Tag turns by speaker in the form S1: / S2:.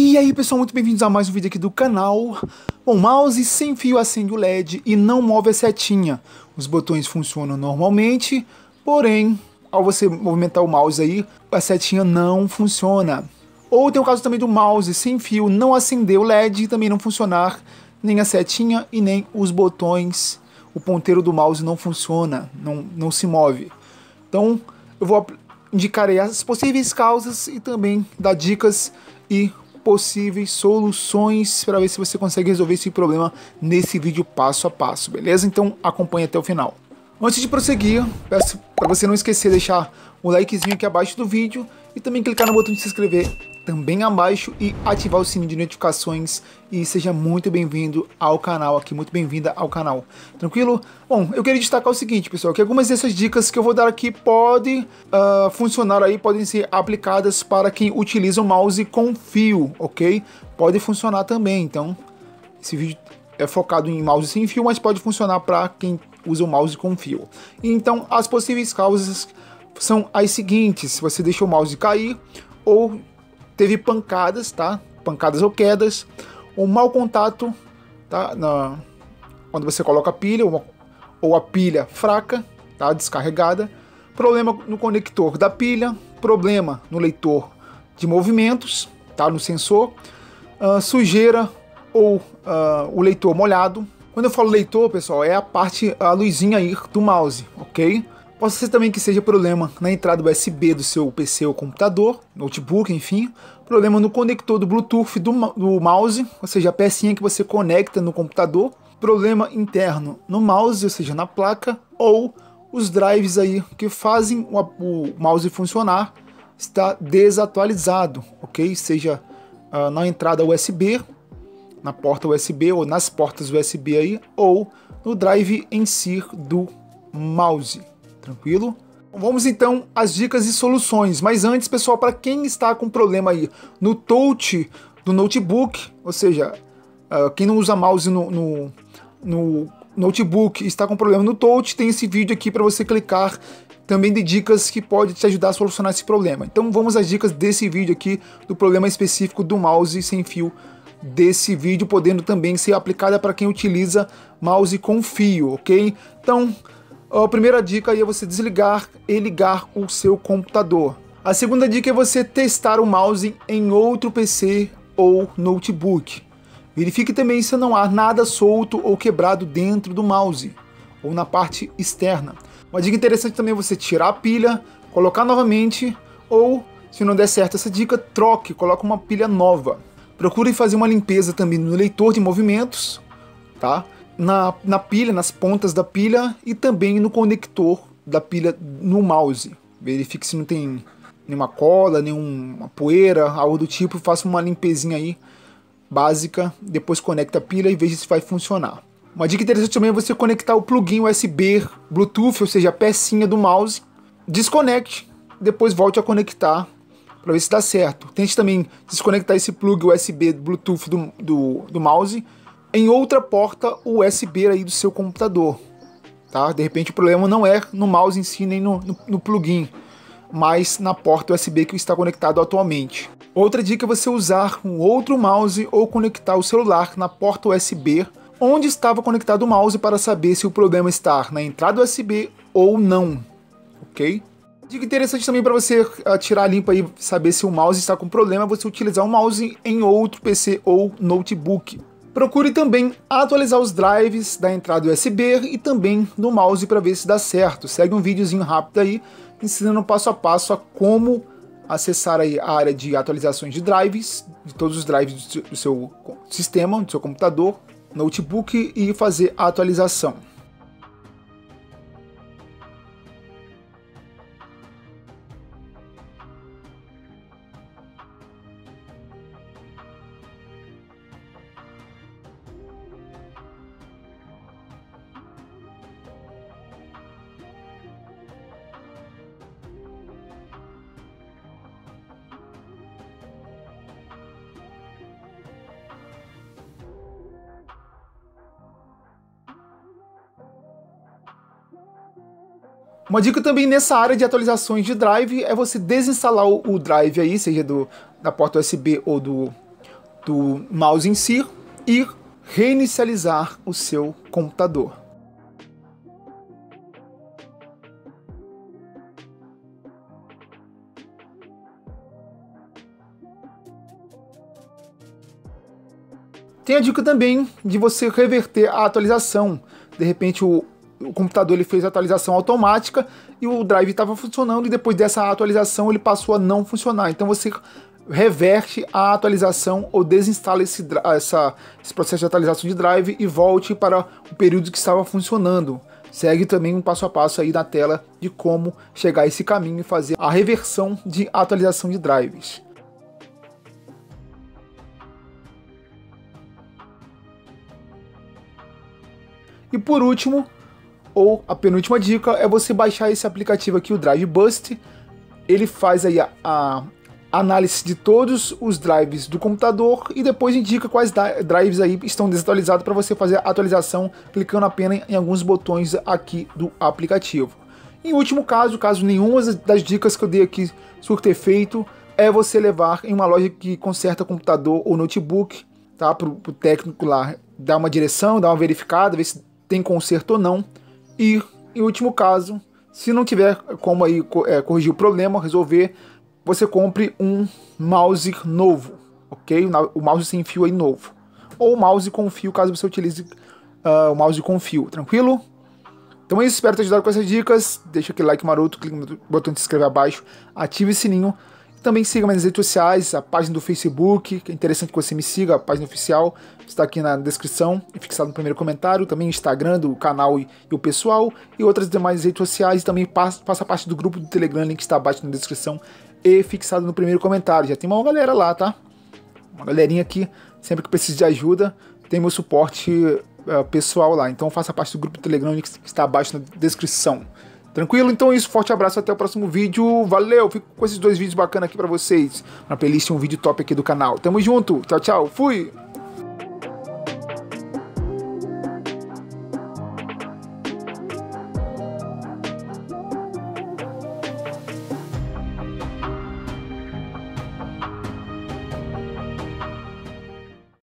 S1: E aí pessoal, muito bem-vindos a mais um vídeo aqui do canal. Bom, mouse sem fio acende o LED e não move a setinha. Os botões funcionam normalmente, porém, ao você movimentar o mouse aí, a setinha não funciona. Ou tem o caso também do mouse sem fio não acender o LED e também não funcionar nem a setinha e nem os botões. O ponteiro do mouse não funciona, não se move. Então, eu vou indicar aí as possíveis causas e também dar dicas e possíveis soluções para ver se você consegue resolver esse problema nesse vídeo passo a passo, beleza? Então acompanhe até o final. Antes de prosseguir, peço para você não esquecer de deixar o likezinho aqui abaixo do vídeo e também clicar no botão de se inscrever também abaixo e ativar o sininho de notificações e seja muito bem-vindo ao canal aqui, muito bem-vinda ao canal. Tranquilo? Bom, eu queria destacar o seguinte, pessoal, que algumas dessas dicas que eu vou dar aqui podem funcionar aí, podem ser aplicadas para quem utiliza o mouse com fio, ok? Pode funcionar também, então esse vídeo é focado em mouse sem fio, mas pode funcionar para quem usa o mouse com fio. Então, as possíveis causas são as seguintes: se você deixou o mouse cair, ou teve pancadas, tá? Pancadas ou quedas, ou mau contato, tá? Quando você coloca a pilha, ou a pilha fraca, tá? Descarregada, problema no conector da pilha, problema no leitor de movimentos, tá? No sensor, sujeira ou o leitor molhado. Quando eu falo leitor, pessoal, é a luzinha aí do mouse, ok? Pode ser também que seja problema na entrada USB do seu PC ou computador, notebook, enfim. Problema no conector do Bluetooth do mouse, ou seja, a pecinha que você conecta no computador. Problema interno no mouse, ou seja, na placa. Ou os drives aí que fazem o mouse funcionar está desatualizado, ok? Seja na entrada USB, na porta USB ou nas portas USB aí, ou no drive em si do mouse. Tranquilo? Vamos então às dicas e soluções, mas antes, pessoal, para quem está com problema aí no touch do notebook, ou seja, quem não usa mouse no notebook e está com problema no touch, tem esse vídeo aqui para você clicar, também de dicas que pode te ajudar a solucionar esse problema. Então vamos às dicas desse vídeo aqui, do problema específico do mouse sem fio desse vídeo, podendo também ser aplicada para quem utiliza mouse com fio, ok? Então, a primeira dica aí é você desligar e ligar o seu computador. A segunda dica é você testar o mouse em outro PC ou notebook. Verifique também se não há nada solto ou quebrado dentro do mouse ou na parte externa. Uma dica interessante também é você tirar a pilha, colocar novamente, ou se não der certo essa dica, troque, coloque uma pilha nova. Procure fazer uma limpeza também no leitor de movimentos, tá? Na pilha, nas pontas da pilha e também no conector da pilha no mouse. Verifique se não tem nenhuma cola, nenhuma poeira, algo do tipo. Faça uma limpezinha aí básica, depois conecta a pilha e veja se vai funcionar. Uma dica interessante também é você conectar o plugin USB Bluetooth, ou seja, a pecinha do mouse. Desconecte, depois volte a conectar para ver se dá certo. Tente também desconectar esse plug USB Bluetooth do mouse em outra porta USB aí do seu computador, tá? De repente o problema não é no mouse em si, nem no plugin, mas na porta USB que está conectado atualmente. Outra dica é você usar um outro mouse ou conectar o celular na porta USB onde estava conectado o mouse para saber se o problema está na entrada USB ou não, ok? Dica interessante também para você tirar a limpa e saber se o mouse está com problema é você utilizar um mouse em outro PC ou notebook. Procure também atualizar os drives da entrada USB e também do mouse para ver se dá certo. Segue um videozinho rápido aí, ensinando passo a passo a como acessar aí a área de atualizações de drives, de todos os drives do seu sistema, do seu computador, notebook, e fazer a atualização. Uma dica também nessa área de atualizações de drive é você desinstalar o drive aí, seja da porta USB ou do do mouse em si e reinicializar o seu computador. Tem a dica também de você reverter a atualização. De repente o computador ele fez a atualização automática e o drive estava funcionando, e depois dessa atualização ele passou a não funcionar. Então você reverte a atualização ou desinstala esse processo de atualização de drive e volte para o período que estava funcionando. Segue também um passo a passo aí na tela de como chegar a esse caminho e fazer a reversão de atualização de drives. E por último, ou a penúltima dica, é você baixar esse aplicativo aqui, o Drive Bust. Ele faz aí a análise de todos os drives do computador e depois indica quais drives aí estão desatualizados para você fazer a atualização clicando apenas em alguns botões aqui do aplicativo. Em último caso, caso nenhuma das dicas que eu dei aqui surta efeito, é você levar em uma loja que conserta computador ou notebook, tá? Para o técnico lá dar uma direção, dar uma verificada, ver se tem conserto ou não. E em último caso, se não tiver como aí corrigir o problema, resolver, você compre um mouse novo, ok? O mouse sem fio aí novo. Ou o mouse com fio, caso você utilize o mouse com fio, tranquilo? Então é isso, espero ter ajudado com essas dicas. Deixa aquele like maroto, clique no botão de se inscrever abaixo, ative o sininho. Também siga minhas redes sociais, a página do Facebook, que é interessante que você me siga, a página oficial, está aqui na descrição e fixado no primeiro comentário. Também o Instagram do canal e o pessoal, e outras demais redes sociais. Também faça parte do grupo do Telegram, link está abaixo na descrição e fixado no primeiro comentário. Já tem uma galera lá, tá? Uma galerinha aqui, sempre que precisa de ajuda, tem meu suporte pessoal lá. Então faça parte do grupo do Telegram, link está abaixo na descrição. Tranquilo? Então é isso, forte abraço, até o próximo vídeo, valeu, fico com esses dois vídeos bacanas aqui pra vocês, uma playlist e um vídeo top aqui do canal, tamo junto, tchau, tchau, fui!